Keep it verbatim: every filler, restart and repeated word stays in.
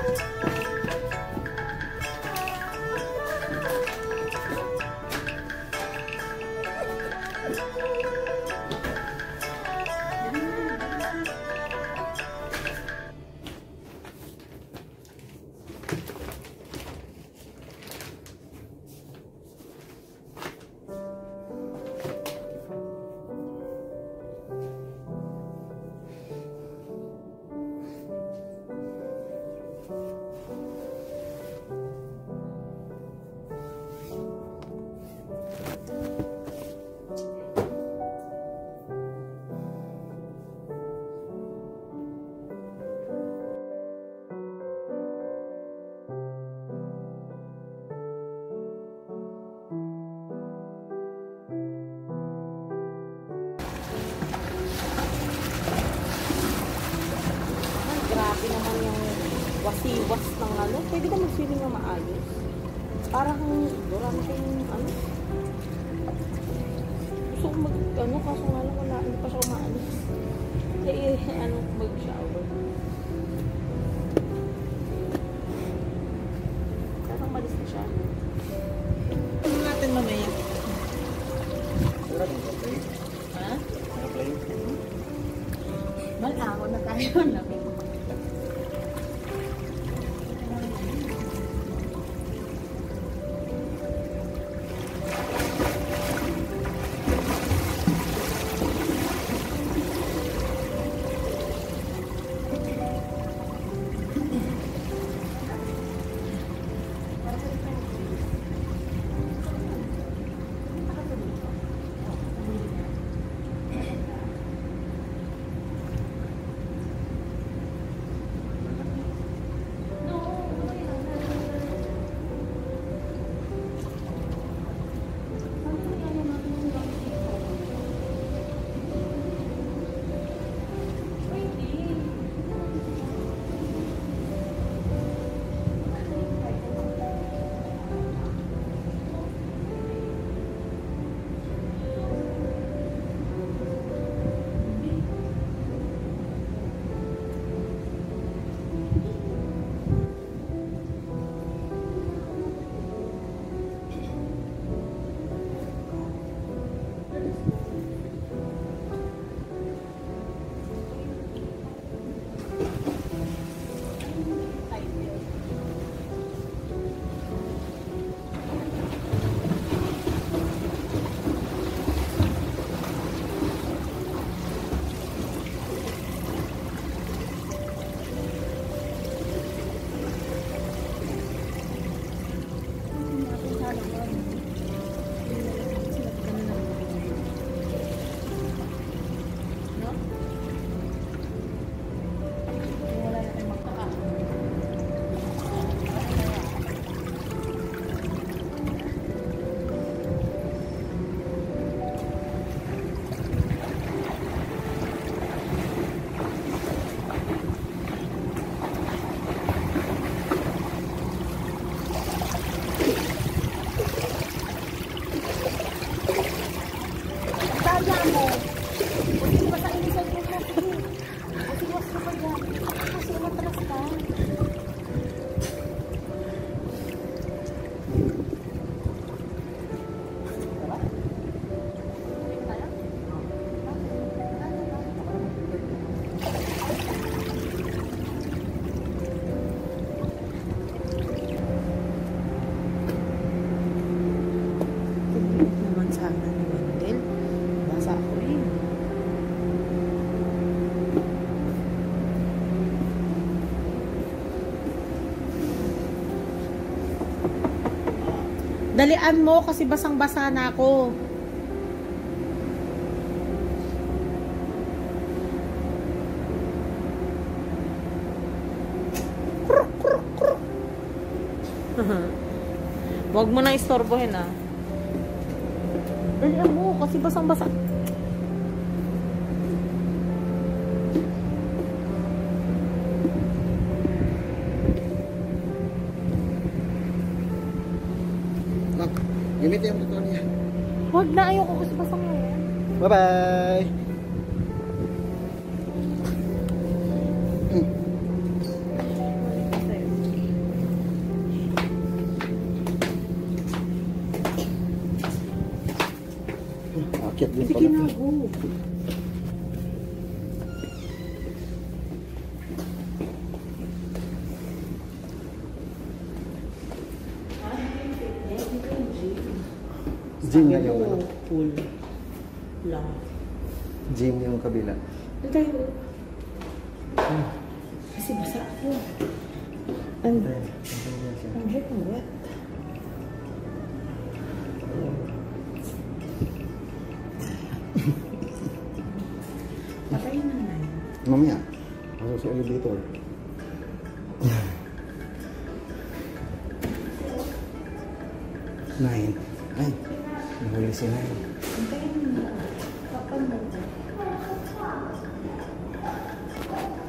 wasiwas ng ano, pwede ka mag-swimming na maayos. Parang, durang kayong ano. Gusto ko mag, ano, kaso nga lang wala, hindi pa siya umaalis. Kaya, ano, mag-shower. Parang malis na siya. Ano natin mamaya? Ha? Malaho na tayo na. Dalian mo kasi basang-basa na ako. Huwag mo na istorbohin ah. Dalian mo kasi basang-basa. Gamit yung motor niya. Huwag na, ayoko kasi basang mo yan. Bye-bye! Akyat din Sige pala. na, go. Gym nga yung ano? Pool lang. Gym yung kabila. Doon tayo. Kasi basa ako. Ang Ayan, ayan nga siya. ang hit, ang wet. Patayin na na yun. Mamaya, masuk sa elevator. Nine. Ay, nahuli si Nine. Patayin na na. Kapag mo.